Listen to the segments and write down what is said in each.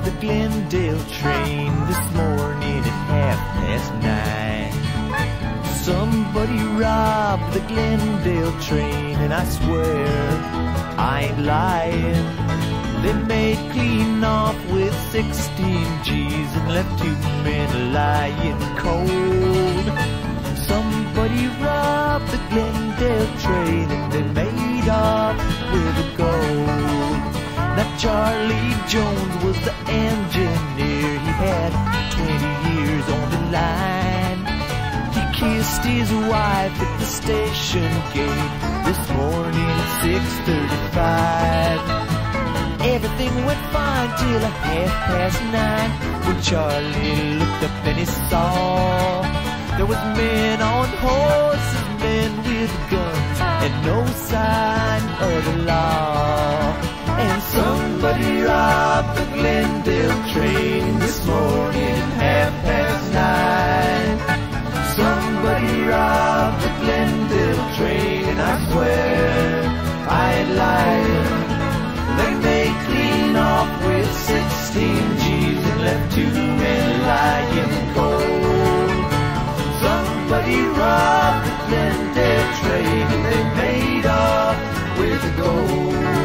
the Glendale train this morning at 9:30. Somebody robbed the Glendale train, and I swear I ain't lying. They made clean off with 16 G's and left 2 men lying cold. Somebody robbed the Glendale train and they made off with the gold. Now Charlie Jones was the engineer. He had 20 years on the line. He kissed his wife at the station gate this morning at 6:35. Everything went fine till 9:30, when Charlie looked up and he saw there was men on horses, men with guns, and no sign of the law. And somebody robbed the Glendale train this morning at 9:30. Somebody robbed the Glendale train, and I swear I ain't lying. They made clean off with 16 G's and left 2 men lying cold. Somebody robbed the Glendale train and they made off with the gold.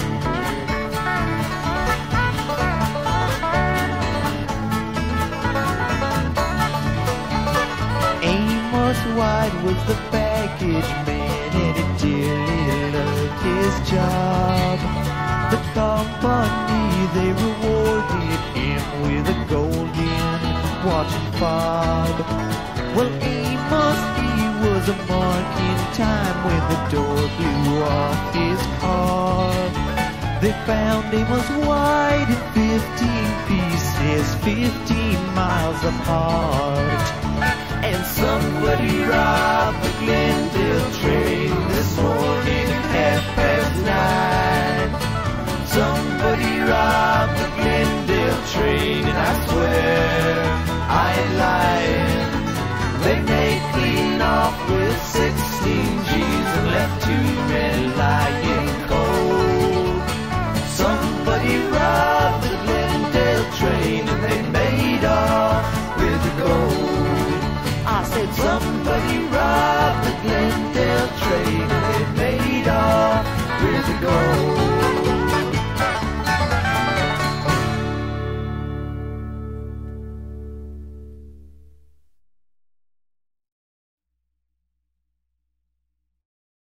Amos White was the baggage man, and he dearly loved his job. The company, they rewarded him with a golden watch and fob. Well, Amos, he was a mark in time when the door blew off his car. They found Amos White in 15 pieces, 15 miles apart. And somebody robbed the Glendale train this morning at 9:30. Somebody robbed the Glendale train, and I swear I ain't lying. They made clean off with 16 G's and left 2 men lying cold. Somebody robbed the Glendale train and they made off with the gold. I said somebody